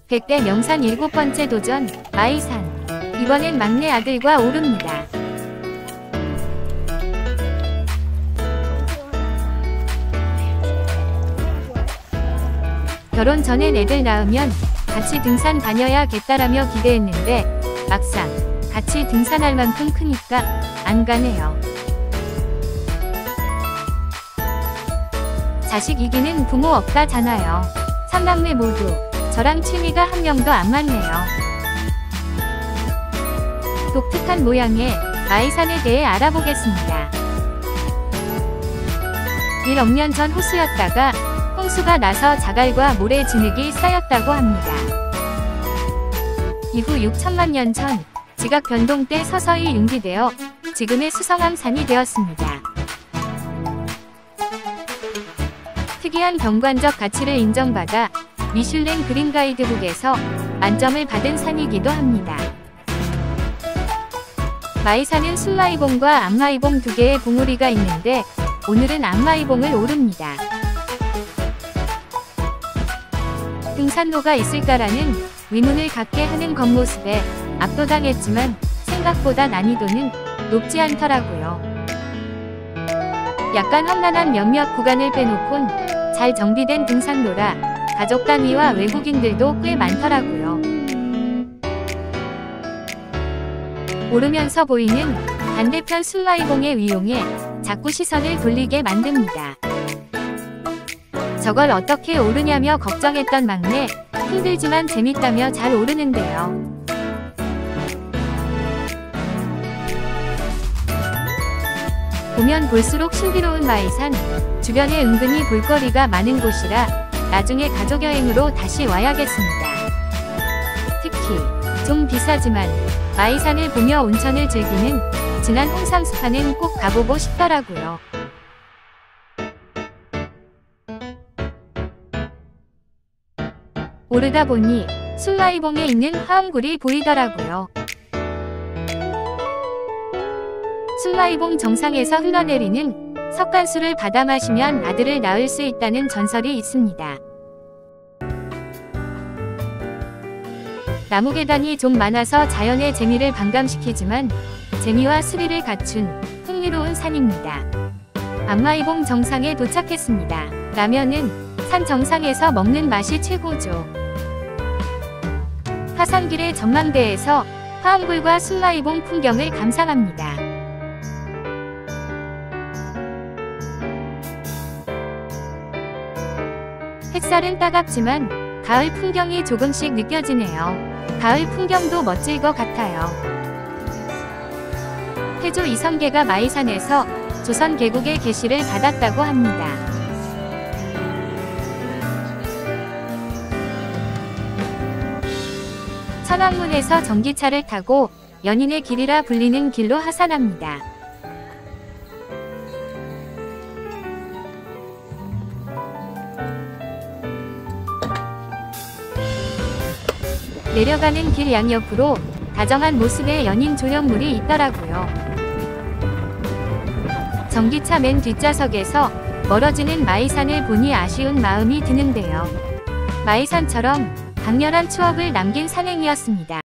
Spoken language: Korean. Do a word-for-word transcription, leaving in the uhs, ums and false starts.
백대 명산 일곱 번째 도전, 마이산. 이번엔 막내 아들과 오릅니다. 결혼 전엔 애들 낳으면 같이 등산 다녀야겠다라며 기대했는데 막상 같이 등산할 만큼 크니까 안 가네요. 자식 이기는 부모 없다잖아요. 삼남매 모두 저랑 취미가 한 명도 안 맞네요. 독특한 모양의 마이산에 대해 알아보겠습니다. 일억 년 전 호수였다가 홍수가 나서 자갈과 모래 진흙이 쌓였다고 합니다. 이후 육천만 년 전 지각 변동 때 서서히 융기되어 지금의 수성암산이 되었습니다. 특이한 경관적 가치를 인정받아 미슐랭 그린 가이드북에서 만점을 받은 산이기도 합니다. 마이산은 순마이봉과 암마이봉 두 개의 봉우리가 있는데 오늘은 암마이봉을 오릅니다. 등산로가 있을까라는 의문을 갖게 하는 겉모습에 압도당했지만 생각보다 난이도는 높지 않더라고요. 약간 험난한 몇몇 구간을 빼놓곤 잘 정비된 등산로라 가족 단위와 외국인들도 꽤 많더라고요. 오르면서 보이는 반대편 순마이봉의 위용에 자꾸 시선을 돌리게 만듭니다. 저걸 어떻게 오르냐며 걱정했던 막내, 힘들지만 재밌다며 잘 오르는데요. 보면 볼수록 신비로운 마이산, 주변에 은근히 볼거리가 많은 곳이라 나중에 가족여행으로 다시 와야겠습니다. 특히 좀 비싸지만 마이산을 보며 온천을 즐기는 진안 홍삼스파는 꼭 가보고 싶더라고요. 오르다 보니 순마이봉에 있는 화엄굴이 보이더라고요. 순마이봉 정상에서 흘러내리는 석간수를 받아 마시면 아들을 낳을 수 있다는 전설이 있습니다. 나무 계단이 좀 많아서 자연의 재미를 반감시키지만 재미와 스릴을 갖춘 흥미로운 산입니다. 암마이봉 정상에 도착했습니다. 라면은 산 정상에서 먹는 맛이 최고죠. 하산길의 전망대에서 화엄굴과 순마이봉 풍경을 감상합니다. 햇살은 따갑지만 가을 풍경이 조금씩 느껴지네요. 가을 풍경도 멋질 것 같아요. 태조 이성계가 마이산에서 조선 개국의 계시를 받았다고 합니다. 천왕문에서 전기차를 타고 연인의 길이라 불리는 길로 하산합니다. 내려가는 길 양옆으로 다정한 모습의 연인 조형물이 있더라고요. 전기차 맨 뒷좌석에서 멀어지는 마이산을 보니 아쉬운 마음이 드는데요. 마이산처럼 강렬한 추억을 남긴 산행이었습니다.